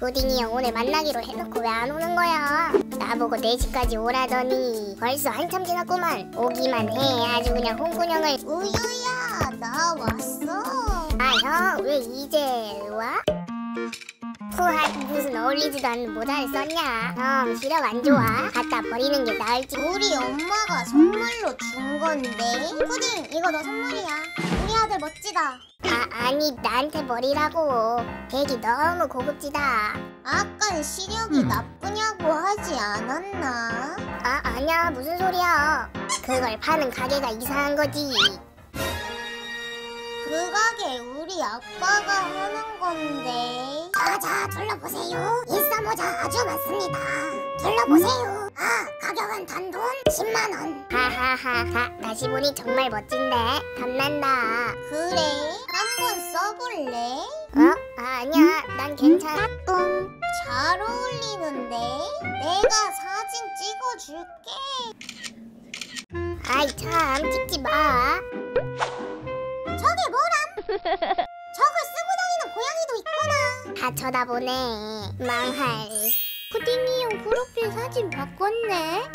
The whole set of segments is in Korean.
푸딩이 형 오늘 만나기로 해놓고 왜 안 오는 거야? 나보고 4시까지 오라더니 벌써 한참 지났구만. 오기만 해. 아주 그냥 홍군형을. 우유야, 나 왔어. 아, 형 왜 이제 와? 무슨 어울리지도 않는 모자를 썼냐? 형 시력 안 좋아? 갖다 버리는 게 나을지. 우리 엄마가 선물로 준 건데. 푸딩, 이거 너 선물이야. 우리 아들 멋지다. 아니 나한테 버리라고. 덱이 너무 고급지다. 아깐 시력이 나쁘냐고 하지 않았나? 아니야 무슨 소리야. 그걸 파는 가게가 이상한 거지. 그 가게 우리 아빠가 하는 건데. 자 둘러보세요. 일사모자 아주 많습니다. 둘러보세요. 가격은 단돈 10만원. 하하하하. 다시 보니 정말 멋진데 탐난다. 그래? 한번 써볼래? 아니야 난 괜찮아. 잘 어울리는데? 내가 사진 찍어줄게. 아이 참 찍지 마. 저게 뭐람? 저걸 쓰고 다니는 고양이도 있구나. 다 쳐다보네. 망할. 푸딩이 형 프로필 사진 바꿨네?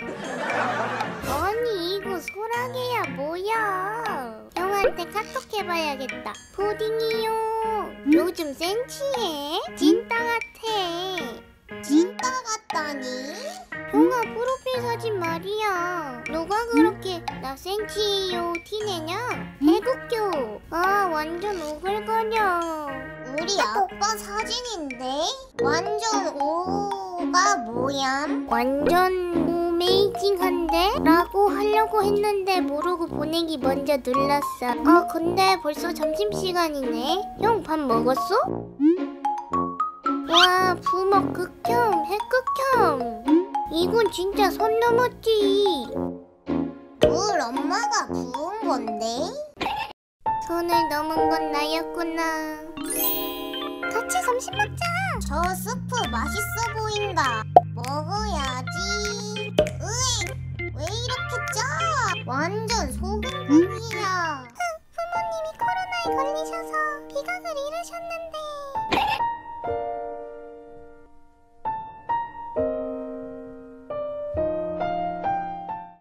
아니 이거 소라게야 뭐야? 형한테 카톡 해봐야겠다. 푸딩이 형 요즘 센치해? 찐따 같아. 찐따 같다니? 형아 프로필 사진 말이야. 누가 그렇게 나 센치해요 티내냐? 해국교. 완전 오글거려. 우리 아빠 사진인데? 완전 오가 뭐얌? 완전 어메이징한데? 라고 하려고 했는데 모르고 보내기 먼저 눌렀어. 근데 벌써 점심시간이네. 형 밥 먹었어? 와 부먹 극혐 핵극혐. 이건 진짜 선 넘었지. 물 엄마가 부은 건데? 선을 넘은 건 나였구나. 같이 점심 먹자. 저 스프 맛있어 보인다. 먹어야지. 으익! 왜 이렇게 짜? 완전 소금국이야. 부모님이 코로나에 걸리셔서 비각을 잃으셨는데